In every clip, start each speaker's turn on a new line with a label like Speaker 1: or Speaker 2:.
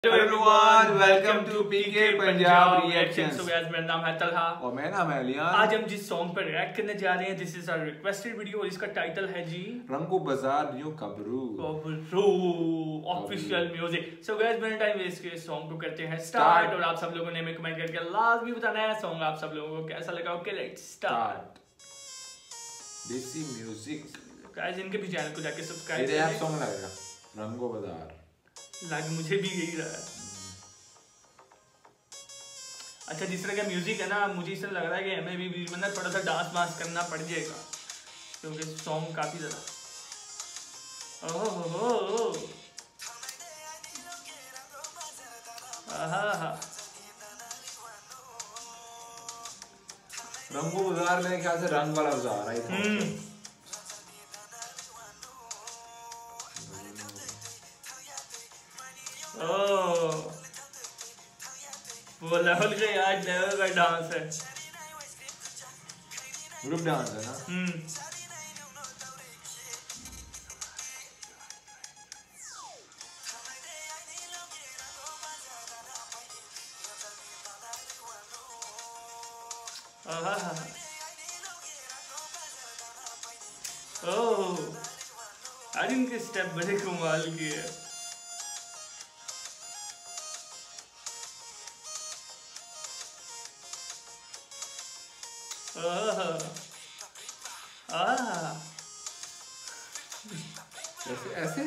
Speaker 1: Hello everyone, welcome to PK Punjab Reactions।
Speaker 2: So guys, मेरा नाम है तलहा
Speaker 1: और मेरा नाम है अलियान।
Speaker 2: आज हम जिस सॉन्ग पर रिएक्ट करने जा रहे हैं, this is our requested video और इसका टाइटल है जी
Speaker 1: रंगो बाजार न्यू कबरू
Speaker 2: ऑफिशियल म्यूजिक। सो गाइस, बिना टाइम वेस्ट किए सॉन्ग को करते हैं स्टार्ट और आप सब लोगों ने हमें कमेंट करके लाजमी बताना है सॉन्ग आप सब लोगों को कैसा लगा। Okay, let's start.
Speaker 1: Desi music
Speaker 2: guys, इनके भी चैनल को जाके सब्सक्राइब
Speaker 1: करें। ये सॉन्ग लग रहा है रंगो बाजार,
Speaker 2: लग मुझे भी यही रहा है। अच्छा, जिस तरह का म्यूजिक है ना, मुझे इस तरह लग रहा है कि हमें भी मतलब थोड़ा सा डांस वांस करना पड़ जाएगा क्योंकि सॉन्ग काफी ज्यादा
Speaker 1: रंगो बाजार मेरे ख्याल से रंग वाला बाजार है।
Speaker 2: वो लेवल का यार, लेवल का डांस है,
Speaker 1: ग्रुप डांस है ना।
Speaker 2: यार इनके स्टेप बड़े कमाल की है।
Speaker 1: ऐसे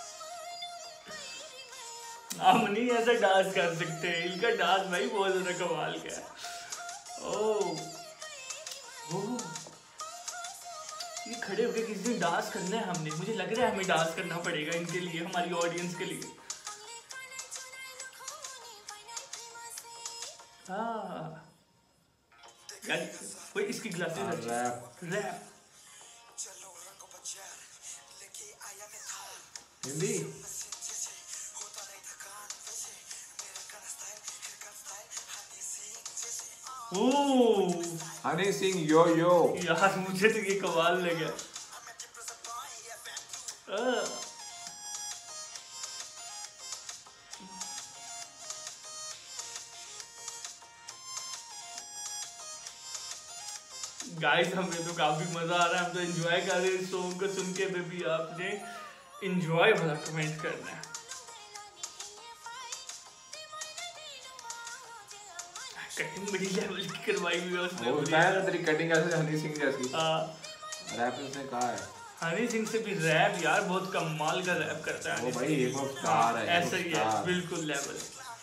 Speaker 2: हम नहीं ऐसा डांस कर सकते, इनका डांस भाई बहुत ज्यादा कमाल का है। ये खड़े होके किसी दिन डांस करना है हमने, मुझे लग रहा है हमें डांस करना पड़ेगा इनके लिए, हमारी ऑडियंस के लिए। कोई इसकी glasses rap
Speaker 1: Hindi Honey Singh yo yo
Speaker 2: यार, मुझे तो ये कमाल लगा। गाइस, हमें तो काफी मजा आ रहा है, हम तो एंजॉय कर रहे हैं इस सॉन्ग को सुन के। भी आपने एंजॉय वाला कमेंट करना है। कटिंग बड़ी लेवल की करवाई हुई है उसने।
Speaker 1: वो बताया ना तेरी कटिंग ऐसे हनी सिंह जैसी। रैप उसने कहा है
Speaker 2: हनी सिंह से भी रैप यार बहुत कमाल का रैप करता है।
Speaker 1: वो भाई हिप हॉप स्टार है,
Speaker 2: ऐसा ही है, बिल्कुल लेवल।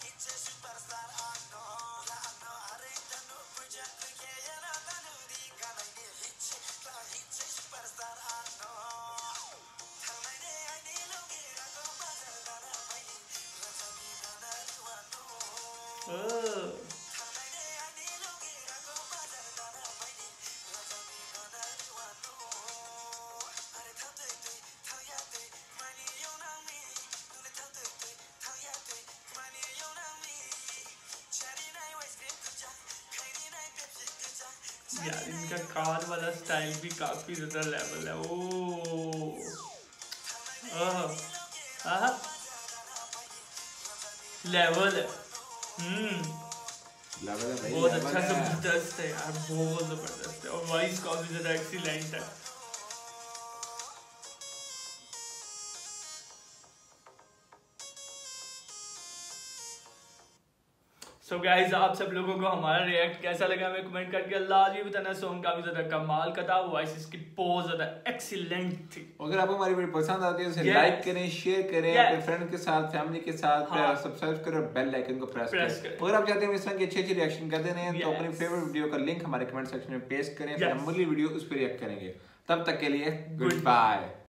Speaker 2: यार इनका कार वाला स्टाइल भी काफी ज्यादा लेवल है। लेवल है। बहुत अच्छा, जबरदस्त है यार, बहुत जबरदस्त है और वॉइस काफी ज्यादा एक्सीलेंट है। सो गाइस, आप सब लोगों को हमारा रिएक्ट कैसा लगा हमें कमेंट करके लाजमी बताना। सॉन्ग काफी ज्यादा कमाल का था, वॉइस इसकी बहुत ज्यादा एक्सीलेंट थी।
Speaker 1: अगर आपको हमारी वीडियो पसंद आती है तो लाइक करें, शेयर करें, अपने फ्रेंड के साथ, फैमिली के साथ, सब्सक्राइब करें और बेल आइकन को प्रेस करें। अगर आप चाहते हैं इस तरह की अच्छी रिएक्शन करते रहें तो अपनी फेवरेट वीडियो का लिंक हमारे कमेंट सेक्शन में पेस्ट करें, फिर हम अगली वीडियो उस पर रिएक्ट करेंगे। तब तक के लिए गुड बाय।